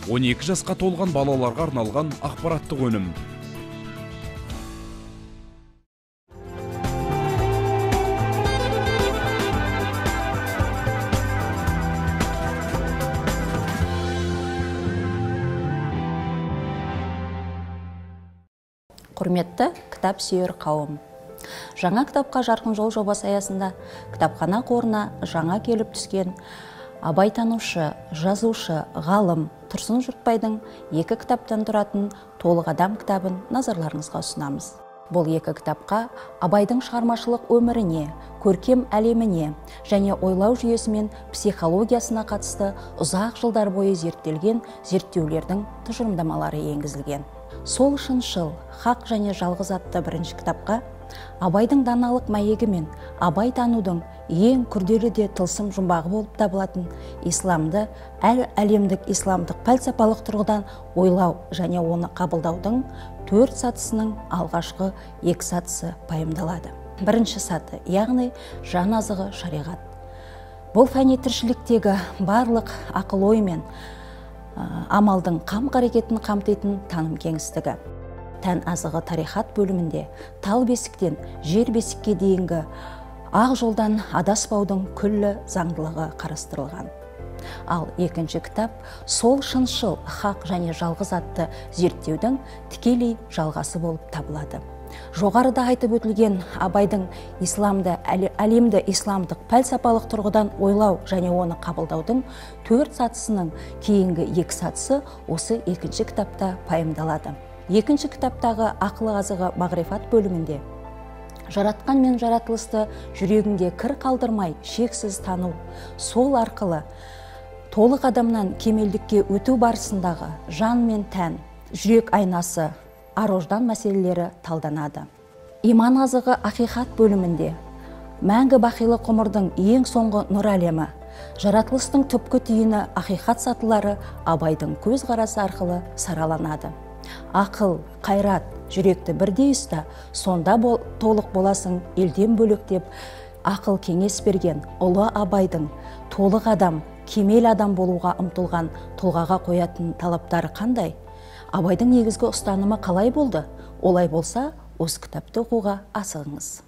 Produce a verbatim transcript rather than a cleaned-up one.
он екі жасқа толған балаларға арналған ақпараттық өнім. Құрметті кітап сүйер қауым. Жаңа кітапқа жарқын жол жобасы аясында кітапхана қорына жаңа келіп түскен абайтанушы, жазушы, ғалым Тұрсын Жұртбайдың екі кітаптан тұратын толық адам кітабын назарларыңызға ұсынамыз. Бұл екі кітапқа Абайдың шығармашылық өміріне, көркем әлеміне және ойлау жүйесі мен психологиясына қатысты ұзақ жылдар бойы зерттелген зерттеулердің тұжырымдамалары енгізілген. Сол шыншыл, хақ және жалғыз атты бірінші кітапқа Абайдың даналық мәйегі мен Абай танудың ең күрделі де тылсым жұмбағы болып табылатын исламды әл әлемдік исламдық пәлсапалық тұрғыдан ойлау және оны қабылдаудың төрт сатысының алғашқы екі сатысы пайымдалады. Бірінші саты, яғни жан азығы шариғат. Бұл фәни тіршіліктегі барлық ақыл ой мен амалдың қам-қарекетін қамтитын таным кеңістігі. Тән азығы тарихат бөлімінде тал бесіктен жер бесікке дейінгі ақ жолдан адаспаудың күллі заңдылығы қарастырылған. Ал екінші кітап сол шыншыл, хақ және жалғыз атты зерттеудің тікелей жалғасы болып табылады. Жоғарыда айтып өтілген Абайдың исламды, әлемді исламдық пәлсапалық тұрғыдан ойлау және оны қабылдаудың төрт сатысының кейінгі екі сатысы осы екінші кітапта пайымдалады. Екінші кітаптағы ақыл азығы мағрифат бөлімінде жаратқан мен жаратылысты жүрегіңде кір қалдырмай шексіз тану, сол арқылы толық адамнан кемелдікке өту барысындағы жан мен тән, жүрек айнасы, ар-ождан мәселелері талданады. Иман азығы ақиқат бөлімінде мәңгі бақилы ғұмырдың ең соңғы нұр әлемі, жаратылыстың түпкі түйіні ақиқат сатылары Абайдың көз қарасы арқылы сараланады. Ақыл, қайрат, жүректі бірдей ұста, сонда бол, толық боласың елден бөлек деп ақыл кеңес берген ұлы Абайдың толық адам, кемел адам болуға ұмтылған тұлғаға қоятын талаптары қандай? Абайдың негізгі ұстанымы қалай болды? Олай болса, осы кітапты оқуға асығыңыз.